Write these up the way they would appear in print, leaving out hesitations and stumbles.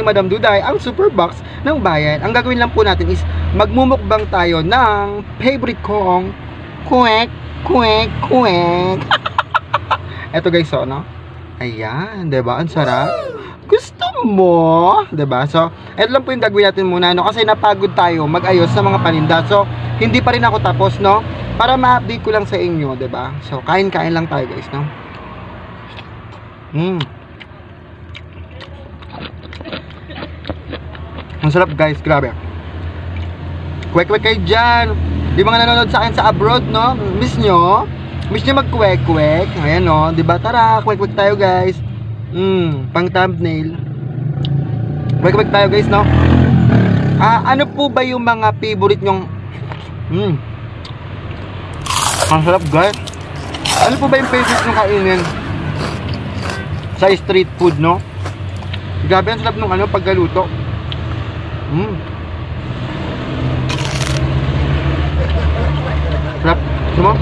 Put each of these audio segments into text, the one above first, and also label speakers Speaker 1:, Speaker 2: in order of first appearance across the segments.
Speaker 1: Madam Duday, ang super box ng bayan. Ang gagawin lang po natin is magmumukbang tayo ng favorite kong kwek, kwek, kwek. Eto guys, so, no? Ayan, diba? Ang sarap. Gusto mo? Diba? So, eto lang po yung gagawin natin muna, no? Kasi napagod tayo mag-ayos sa mga paninda. So, hindi pa rin ako tapos, no? Para ma-update ko lang sa inyo, diba? So, kain-kain lang tayo, guys, no? Ang sarap, guys. Grabe. Kwek-kwek kayo dyan. Di mga nanonood sa akin sa abroad, no? Miss nyo? Miss nyo mag-kwek-kwek? Ayan, no? Diba? Tara, kwek-kwek tayo, guys. Pang thumbnail. Kwek-kwek tayo, guys, no? Ano po ba yung mga favorite nyong... Ang sarap, guys. Ano po ba yung favorite nyong kainin sa street food, no? Grabe, ang sarap nung ano, pagkaluto. Sarap. Gusto mo?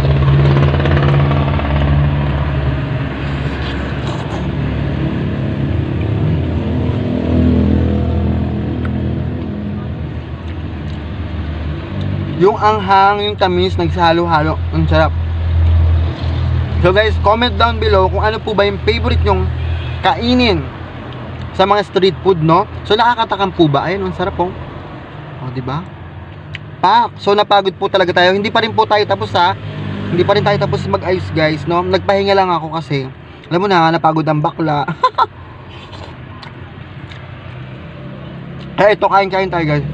Speaker 1: Yung anghang, yung tamis, nagsahalo-halo. Ang sarap. So guys, comment down below kung ano po ba yung favorite nyong kainin sa mga street food, no? So nakakatakam po ba? Ayun, ang sarap po. O, diba? Pak! So napagod po talaga tayo. Hindi pa rin po tayo tapos, ha? Hindi pa rin tayo tapos mag-ayos, guys, no? Nagpahinga lang ako kasi alam mo na, napagod ang bakla. Kaya ito, kain-kain tayo, guys.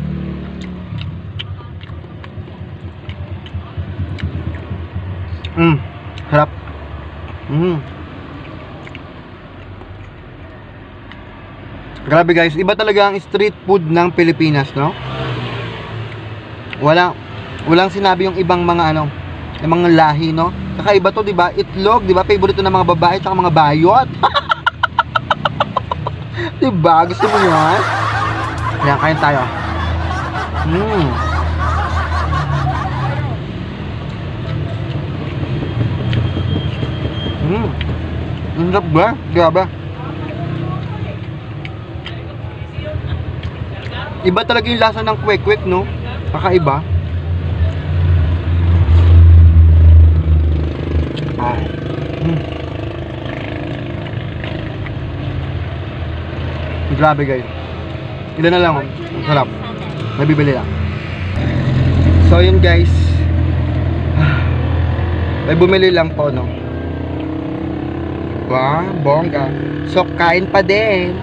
Speaker 1: Sarap. Grabe, guys, iba talaga ang street food ng Pilipinas, no? Walang sinabi yung ibang mga ano, yung mga lahi, no? Kakaiba to, 'di ba? Itlog, 'di ba? Favorite to ng mga babae at mga bayot. 'Di ba? Gusto mo 'yan? Ayan, kain tayo. Ang sarap ba? Grabe. Iba talaga yung lasa ng kwek-kwek, no? Kakaiba. Grabe, guys. Ilan na lang, oh. Ang sarap. Nabibili lang. So, yun, guys. May bumili lang po, no? Wow, bongga. So, kain pa din.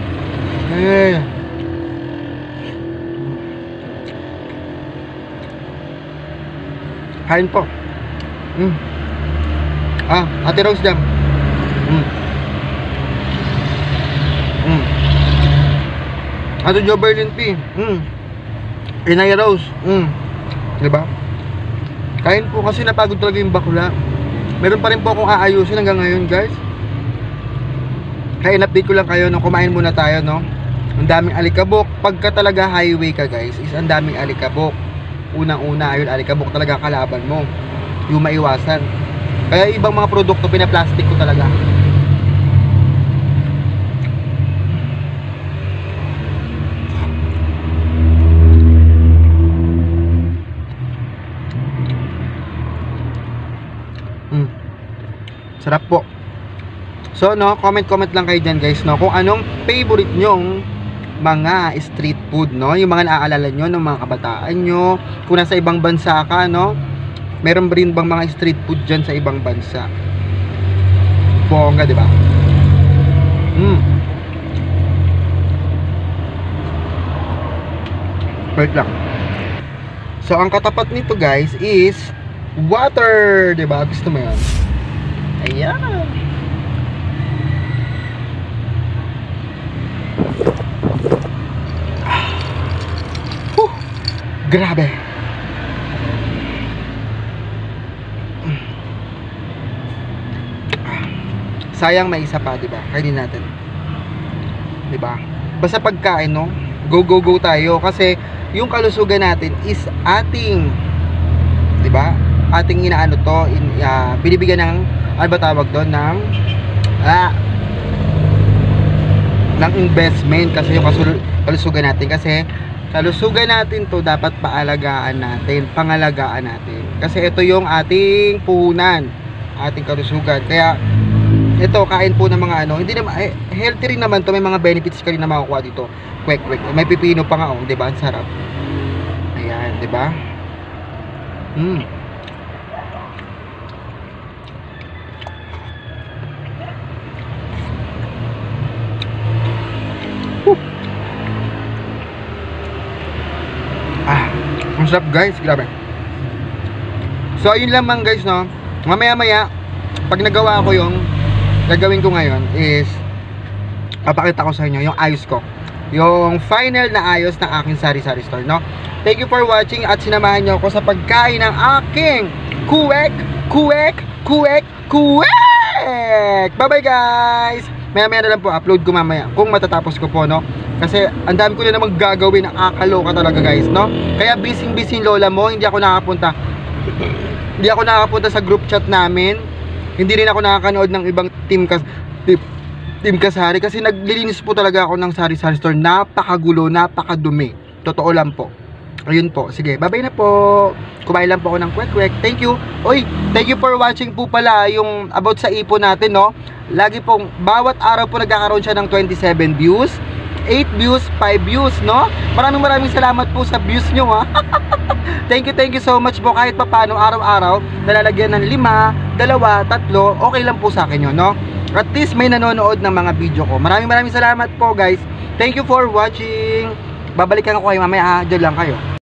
Speaker 1: Kain po. Ate Rose Jam. Ate Jo Berlin P. Inay Rose. Diba? Kain po kasi napagod talaga yung bakla. Meron pa rin po akong aayusin hanggang ngayon, guys. Kaya in-update ko lang kayo, no? Kumain muna tayo, no? Ang daming alikabok. Pagka talaga highway ka, guys, is ang daming alikabok. Unang-una, ayun, alikabok talaga kalaban mo. Yung maiwasan. Kaya ibang mga produkto, pinaplastic ko talaga. Sarap po. So, no, comment lang kayo dyan, guys, no? Kung anong favorite nyong mga street food, no? Yung mga naaalala nyo ng mga kabataan nyo. Kung nasa ibang bansa ka, no? Meron rin bang mga street food dyan sa ibang bansa? Bongga, diba? Wait lang. So, ang katapat nito, guys, is water, diba? Gusto mo yan? Ayan. Grabe. Sayang may isa pa, 'di ba? Kainin natin. 'Di ba? Basta pagkain, no? Go tayo kasi yung kalusugan natin is ating, 'di ba? Ating inaano to, binibigyan ng ano ba tawag doon ng ng investment kasi yung kalusugan natin. Kasi kalusugan natin to dapat paalagaan natin, pangalagaan natin. Kasi ito yung ating puhunan, ating kalusugan. Kaya ito, kain po ng mga ano, hindi naman healthy rin naman to, may mga benefits ka rin na makukuha dito. Kwek. May pipino pa nga, 'di ba? Ang sarap. Ayan, 'di ba? Ang sarap guys, grabe. So ayun lamang guys, no. Mamaya pag nagawa ko yung gagawin ko ngayon is papakita ko sa inyo yung ayos ko, yung final na ayos ng aking sari-sari store, no. Thank you for watching at sinamahan nyo ako sa pagkain ng aking kuwek. Bye bye guys. Maya na lang po, upload ko mamaya kung matatapos ko po, no. Kasi ang dami ko na namang gagawin, nakakaloka talaga guys, no. Kaya busy lola mo, hindi ako nakakapunta sa group chat namin. Hindi rin ako nakakanood ng ibang team kasari kasi naglilinis po talaga ako ng sari-sari store. Napakagulo, napakadumi. Totoo lang po. Ayun po, sige, bye-bye na po. Kumain lang po ako ng kwek. Thank you. Oy, thank you for watching po pala yung about sa ipon natin, no. Lagi pong, bawat araw po nagkakaroon siya ng 27 views, 8 views, 5 views, no. Maraming salamat po sa views nyo, ha. Thank you so much po. Kahit pa paano, araw-araw nalalagyan ng 5, 2, 3, okay lang po sa akin yun, no. At least may nanonood ng mga video ko. Maraming salamat po guys. Thank you for watching. Babalikan ko kayo mamaya, ha. Diyan lang kayo.